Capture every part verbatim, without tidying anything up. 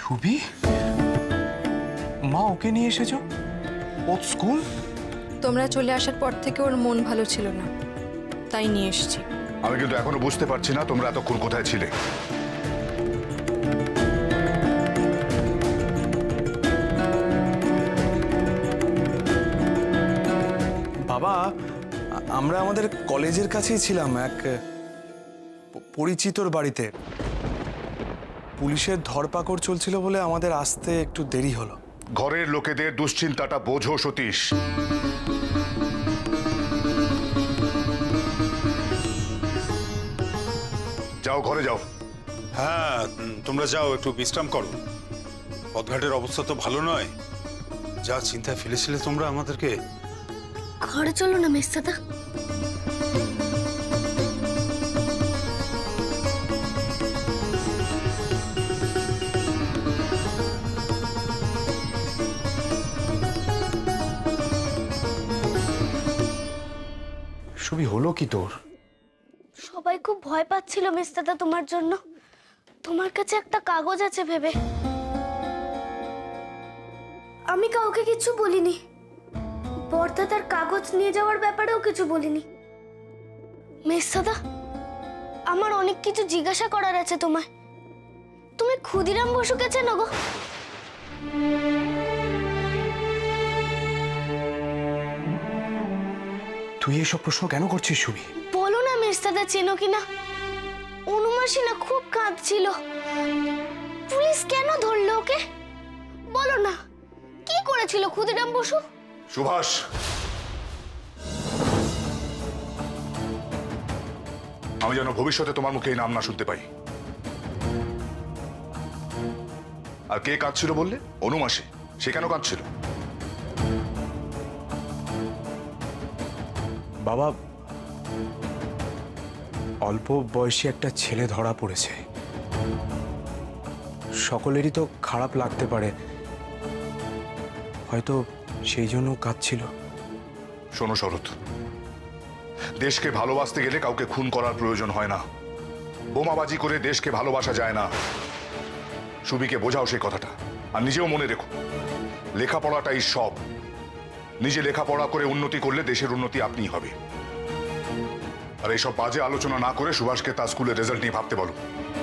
সুবি, মা ওকে নিয়ে এসেছো? ও স্কুল? তোমরা চলে আসার পর থেকে ওর মন ভালো ছিল না, তাই নিয়ে এসেছি। আমি কিন্তু এখনো বুঝতে পারছি না তোমরা এতক্ষণ কোথায় ছিলে। বাবা, আমরা আমাদের কলেজের কাছেই ছিলাম, এক পরিচিতর বাড়িতে। পুলিশের ধরপাকড় চলছিল বলে আমাদের আসতে একটু দেরি হলো। ঘরের লোকেদের দুশ্চিন্তাটা বোঝো সতীশ। যাও ঘরে যাও। হ্যাঁ, তোমরা যাও, একটু বিশ্রাম করো। পথঘাটের অবস্থা তো ভালো নয়। যা চিন্তায় ফেলেছিলে তোমরা আমাদেরকে। ঘরে চলো না মেসদাদা। সুবি, হলো কি তোর? সবাই খুব ভয় পাচ্ছিল মেসদাদা তোমার জন্য। তোমার কাছে একটা কাগজ আছে ভেবে আমি কাউকে কিছু বলিনি। বরদাদার কাগজ নিয়ে যাওয়ার ব্যাপারেও কিছু বলিনি। মেসদাদা, আমার অনেক কিছু জিজ্ঞাসা করার আছে তোমায়। তুমি ক্ষুদিরাম বসুকে চেনো গো? তুই এসব প্রশ্ন কেন করছিস সুবি? বলো না মেসদাদা, চেনো কিনা? অনুমাসী না খুব কাঁদছিল। পুলিশ কেন ধরলো ওকে? বলো না, কি করেছিল ক্ষুদিরাম বসু? সুভাষ, আমি যেন ভবিষ্যতে তোমার মুখে এই নাম না শুনতে পাই। আর কে কাঁদছিল বললে? অনুমাসী। সে কেন কাঁদছিল? বাবা, অল্প বয়সী একটা ছেলে ধরা পড়েছে। সকলেরই তো খারাপ লাগতে পারে, হয়তো সেই জন্য কাঁদছিল। শোনো শরৎ, দেশকে ভালোবাসতে গেলে কাউকে খুন করার প্রয়োজন হয় না। বোমাবাজি করে দেশকে ভালোবাসা যায় না। সুবিকে বোঝাও সেই কথাটা। আর নিজেও মনে রেখো, লেখাপড়াটাই সব। নিজে লেখাপড়া করে উন্নতি করলে দেশের উন্নতি আপনিই হবে। আর এইসব বাজে আলোচনা না করে সুভাষকে তার স্কুলের রেজাল্ট নিয়ে ভাবতে বলো।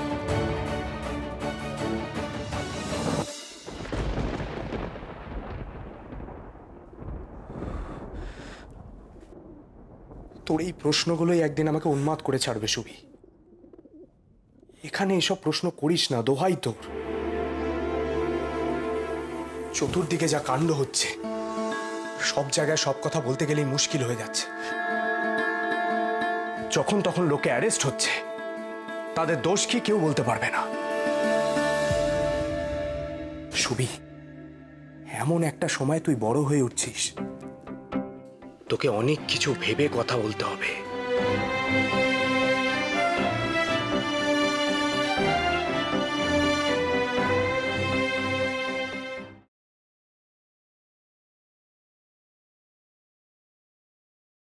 তোর এই প্রশ্নগুলোই একদিন আমাকে উন্মাদ করে ছাড়বে সুবি। এখানে এসব প্রশ্ন করিস না, দোহাই তোর। চতুর্দিকে যা কাণ্ড হচ্ছে, সব জায়গায় সব কথা বলতে গেলেই মুশকিল হয়ে যাচ্ছে। যখন তখন লোকে অ্যারেস্ট হচ্ছে, তাদের দোষ কি কেউ বলতে পারবে না। সুবি, এমন একটা সময় তুই বড় হয়ে উঠছিস, তোকে অনেক কিছু ভেবে কথা বলতে হবে।